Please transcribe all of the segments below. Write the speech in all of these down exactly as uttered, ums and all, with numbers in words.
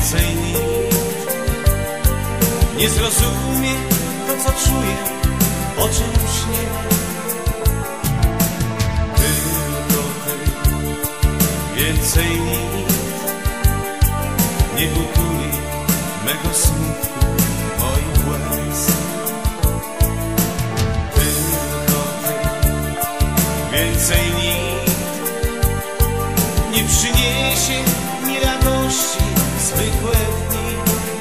Więcej nikt nie zrozumie to, co czuję, o czym śnię. Tylko ty. Więcej nikt nie utuli mego smutku, moich łez. Tylko ty. Więcej nikt nie przyniesie mi radości zwykłe dni.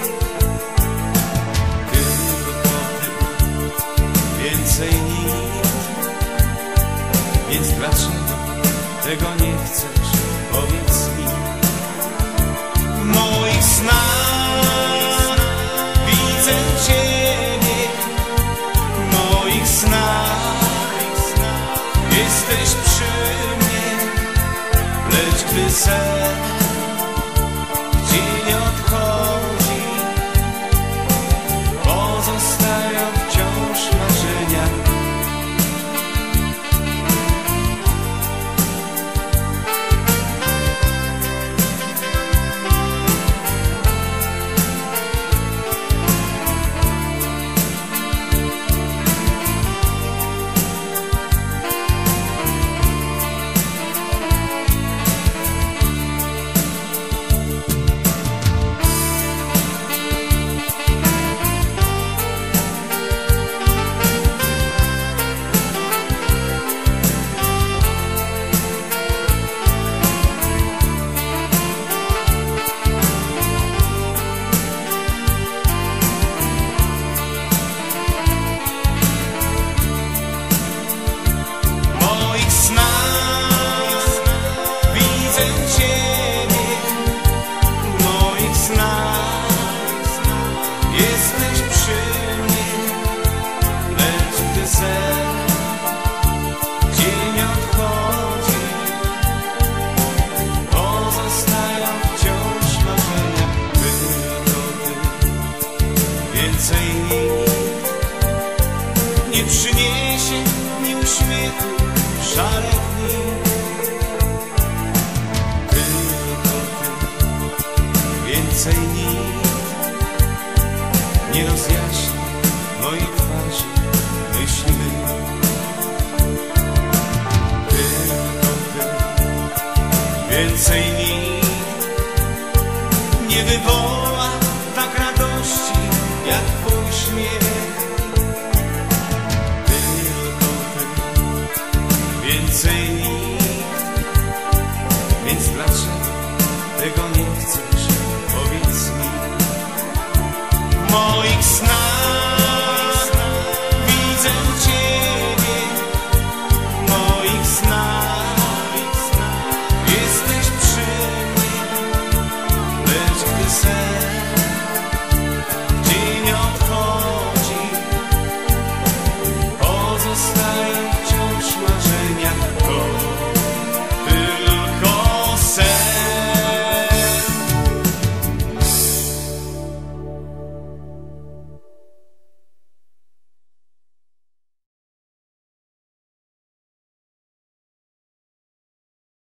Tylko ty. Więcej nikt. Więc dlaczego tego nie chcesz? Powiedz mi. W moich snach widzę ciebie, w moich snach jesteś przy mnie, lecz gdy sen w cień odchodzi, pozostają wciąż marzenia. Więcej nikt nie przyniesie mi uśmiechu szare dni. Tylko ty. Więcej nikt nie rozjaśni mojej twarzy myśli mych. Tylko ty. Więcej nikt nie wywoła tak radości jak twój śmiech.